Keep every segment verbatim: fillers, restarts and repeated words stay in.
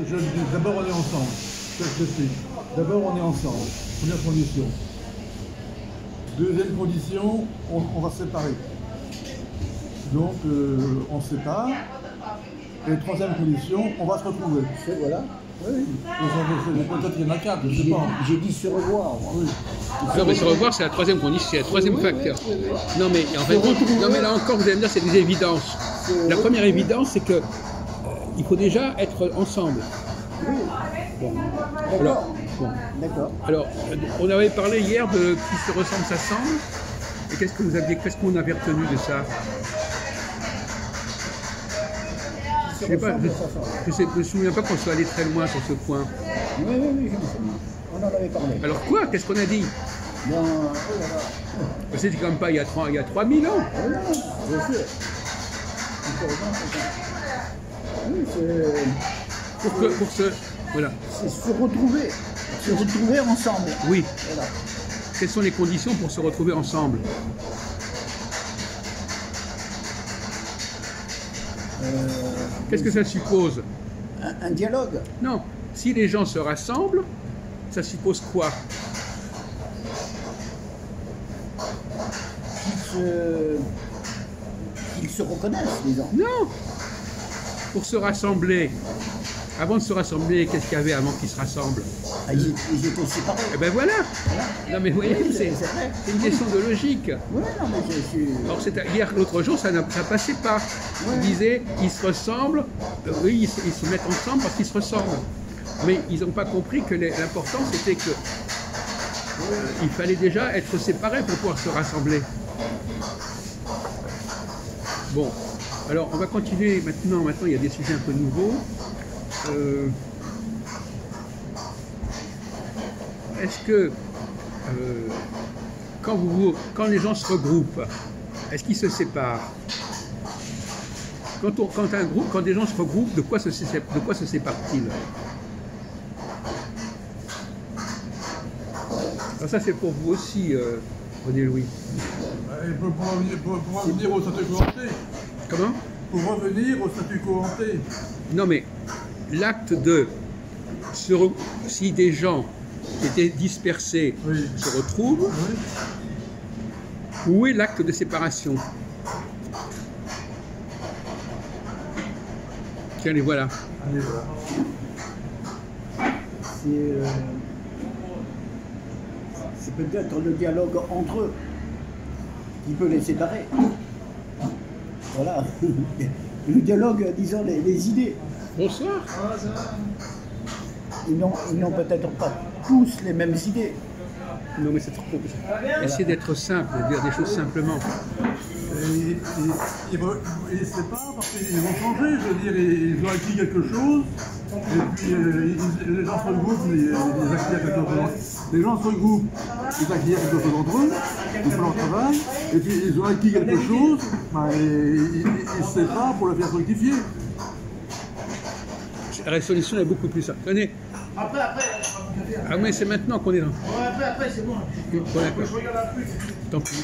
je le dis, d'abord on est ensemble. Ça, je t'explique. D'abord on est ensemble. Première condition. Deuxième condition, on, on va se séparer. Donc euh, on se sépare. Et troisième condition, on va se retrouver. C'est, voilà. Oui. Peut-être qu'il y en a quatre, je sais pas. J'ai dit se revoir. Oui. Non, mais se revoir, c'est la troisième condition, c'est le troisième Oui, facteur. oui, oui, oui. Non, mais en fait, non, mais là encore, vous allez me dire, c'est des évidences. La première évidence, c'est que euh, il faut déjà être ensemble. Oui. Bon. D'accord. Alors, bon. D'accord. Alors, euh, on avait parlé hier de qui se ressemble s'assemble. Et qu'est-ce que vous aviez, qu'est-ce qu'on avait retenu de ça? Je sais pas, je, je sais, je me souviens pas qu'on soit allé très loin sur ce point. Oui, oui, oui, je me souviens. On en avait parlé. Alors quoi? Qu'est-ce qu'on a dit? Bon, oh là là. C'était quand même pas il y a trois, il y a trois mille ans. Oh là là, bien sûr. Il faut revoir, c'est ça. Oui, c'est... Pour, que, pour ce... Voilà. C'est se retrouver. Se retrouver ensemble. Oui. Voilà. Quelles sont les conditions pour se retrouver ensemble? Euh, Qu'est-ce que ça suppose? un, un dialogue. Non. Si les gens se rassemblent, ça suppose quoi? Qu'ils se... qu'ils se reconnaissent, disons. Non. Pour se rassembler, avant de se rassembler, qu'est-ce qu'il y avait avant qu'ils se rassemblent? Ah, ils, ils étaient séparés. Eh ben voilà. Voilà. Non mais vous voyez, Oui, c'est c'est vrai. c'est une question de logique. Oui, non, mais je suis... Alors c'était hier, l'autre jour, ça ne passait pas. Ouais. Ils disaient, ils se ressemblent, euh, oui, ils, se- ils se mettent ensemble parce qu'ils se ressemblent. Mais ils n'ont pas compris que les- l'important c'était que euh, il fallait déjà être séparés pour pouvoir se rassembler. Bon, alors on va continuer maintenant. Maintenant, il y a des sujets un peu nouveaux. Euh, Est-ce que euh, quand, vous, quand les gens se regroupent, est-ce qu'ils se séparent? Quand, on, quand, un groupe, quand des gens se regroupent, de quoi se, sé- de quoi se séparent-ils? Alors ça c'est pour vous aussi, euh, René Louis. Et pour, pour revenir, pour, pour revenir au statut quo ante. Comment? Pour revenir au statut quo ante. Non mais l'acte de se re- si des gens qui étaient dispersés Oui. se retrouvent, Oui. où est l'acte de séparation? Tiens, les voilà. Allez, voilà. C'est, euh, c'est peut-être le dialogue entre eux qui peut les séparer. Voilà. Le dialogue, disons, les, les idées. Bonsoir. Ils n'ont, ils n'ont peut-être pas tous les mêmes idées. Non mais c'est trop compliqué. Essayez d'être simple, de dire des choses simplement. Et, et, ils vont- ils se séparent parce qu'ils vont changer, je veux dire, ils ont acquis quelque chose, et puis euh, ils- les gens se regroupent, ils, ils acquièrent quelque chose. Les gens se regroupent, ils acquièrent quelque chose entre eux, ils font leur travail, et puis ils ont acquis quelque chose, bah, et ils, ils- ils se séparent pour le faire fructifier. La solution est beaucoup plus simple. Tenez. Après, après, Ah mais c'est maintenant qu'on est là. ouais, après, après, c'est bon. Bon, d'accord. Je regarde la pluie. Tant pis.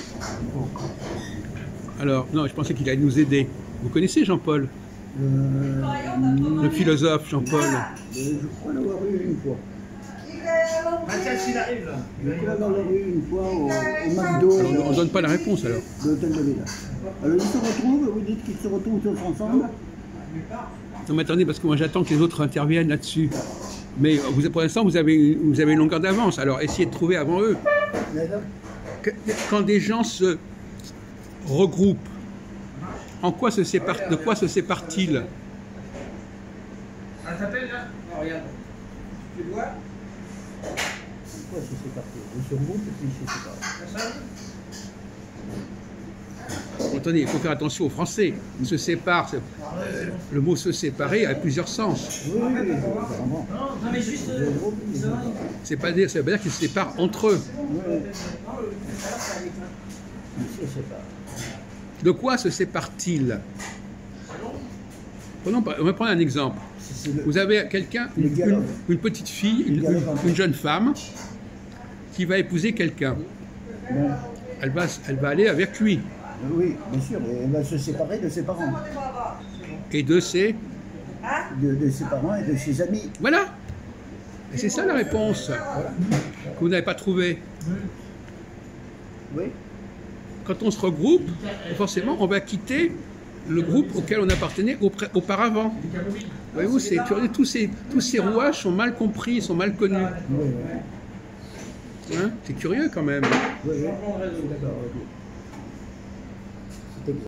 Alors, non, je pensais qu'il allait nous aider. Vous connaissez Jean-Paul? Euh, Le philosophe Jean-Paul. je crois l'avoir eu une fois. Mathias, il arrive là. Je crois l'avoir eu une fois au, au McDo Alors, on ne donne pas la réponse alors. de l'hôtel de ville. Alors ils se retrouvent, vous dites qu'ils se retrouvent tous ensemble. Non mais attendez, parce que moi j'attends que les autres interviennent là-dessus. Mais vous, pour l'instant, vous avez, vous avez une longueur d'avance, alors essayez de trouver avant eux. D'accord. Que- Quand des gens se regroupent, en quoi se séparent, de quoi se séparent-ils? Ça t'appelle là? Oh, regarde. Tu le vois? Pourquoi se séparer? Ils se regroupent et puis ils se séparent. La salle? Attendez, il faut faire attention aux Français. Ils se séparent. c'est- euh, le mot se séparer a plusieurs sens. Oui, oui, oui, vraiment. Non, non, mais juste. euh, ça va. C'est pas dire, ça veut dire qu'ils se séparent entre eux. Oui, oui. Ils se séparent. De quoi se séparent-ils? Prenons par- On va prendre un exemple. C'est le- Vous avez quelqu'un, Le une, dialogue. une- une petite fille, une, dialogue une- entre- une jeune femme, qui va épouser quelqu'un. Bon, Elle va, elle va aller avec lui. oui, bien sûr, et elle va se séparer de ses parents. Et de ses... de, de ses parents et de ses amis. Voilà. Et c'est ça la réponse que vous n'avez pas trouvée. Oui. Quand on se regroupe, forcément, on va quitter le groupe auquel on appartenait auprès- auparavant. Voyez-vous, c'est curieux. Tous ces, tous ces rouages sont mal compris, sont mal connus. Oui, oui. Hein, c'est curieux quand même. Oui, oui. Je suis d'accord avec vous.